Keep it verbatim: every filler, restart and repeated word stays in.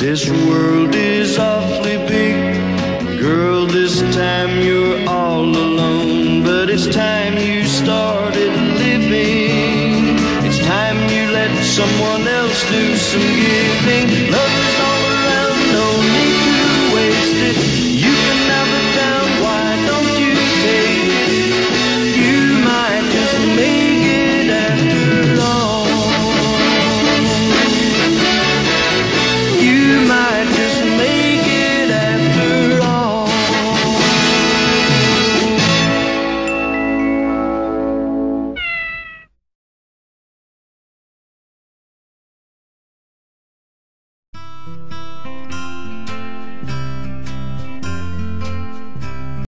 This world is awfully big. Girl, this time you're all alone. But it's time you started living. It's time you let someone else do some giving. Love is all around, no need to waste it.